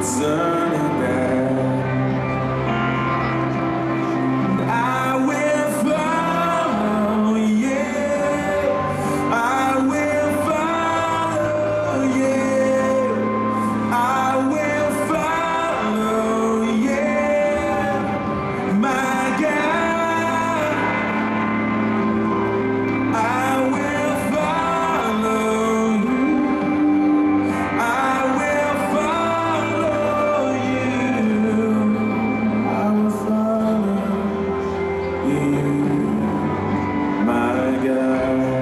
turning back. I will follow, yeah. I will follow, yeah. I will follow, yeah. My God, I will follow you. I will follow you. I will follow you, my God.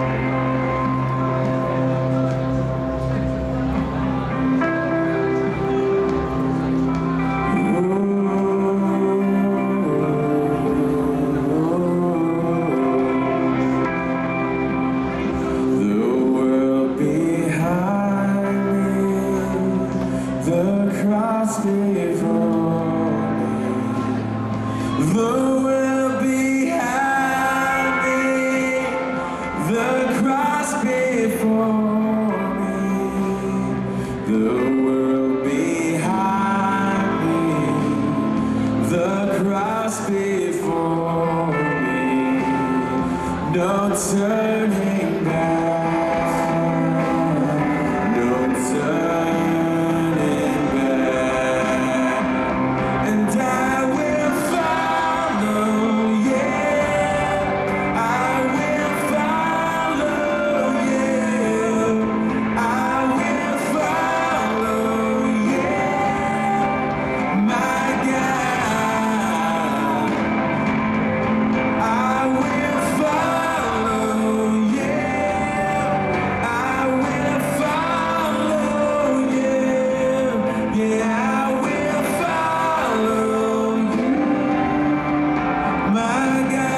The world behind me, the cross before me. The world behind me, the cross before me. The world behind me, the cross before me. No turning back, no turning back. And I will follow, yeah. I will follow, yeah. I will follow, yeah. My God, I will follow, yeah. I will follow, yeah. Yeah, I will follow you, my God.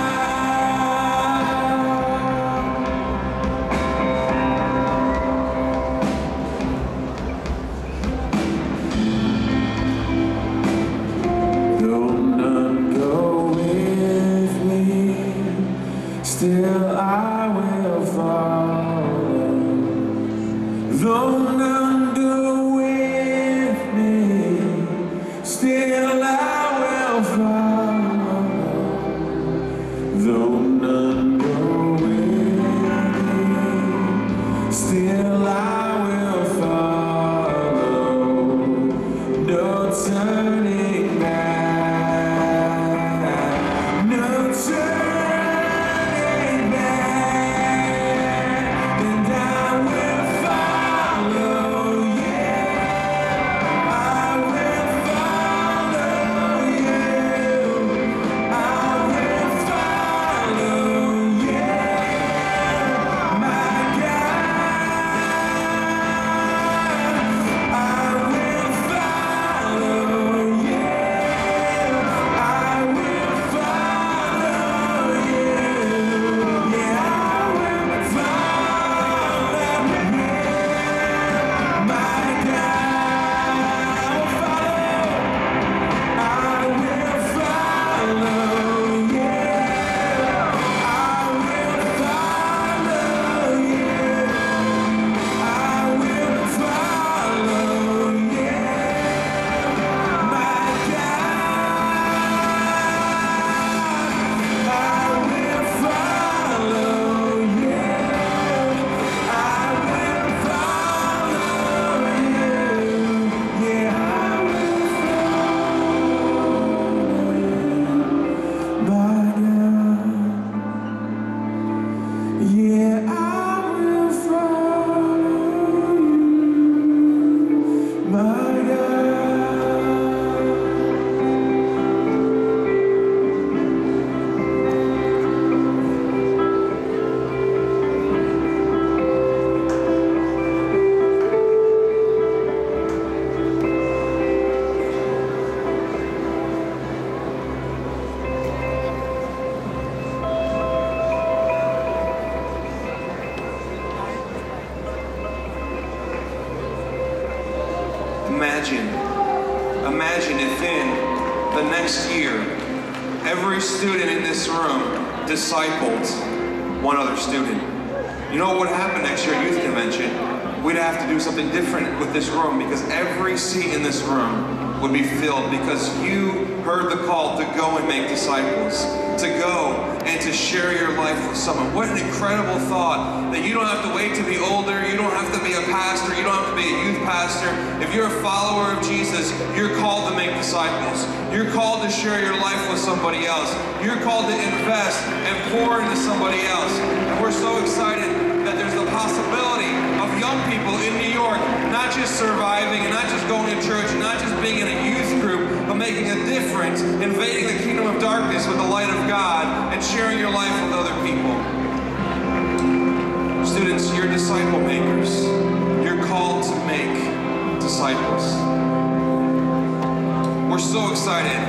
Though none go with me, still I will follow. Though none go with me, still I will follow. Though none go with me, still I will follow. No turning back, no turning back. And I will follow, yeah. I will follow you. I will follow, yeah. My God, I will follow, yeah. I will follow you. Yeah, I will follow you. My God, I will follow, yeah. I will follow you. I will follow, yeah. My God, I will follow, yeah. I will follow you. Yeah, I will follow, my God. Yeah, I will follow you, my God. Imagine if in the next year, every student in this room discipled one other student. You know what would happen next year at Youth Convention? we'd have to do something different with this room, because every seat in this room would be filled, because you heard the call to go and make disciples, to go and to share your life with someone. What an incredible thought, that you don't have to wait to be older, you don't have to be a pastor, you don't have to be a youth pastor. If you're a follower of Jesus, you're called to make disciples. You're called to share your life with somebody else. You're called to invest and pour into somebody else. And we're so excited that there's the possibility of young people in New York not just surviving and not just going to church and not just being in a youth group, but making a difference, invading the kingdom of darkness with the light of God and sharing your life with other people. Students, you're disciple makers. You're called to make disciples. We're so excited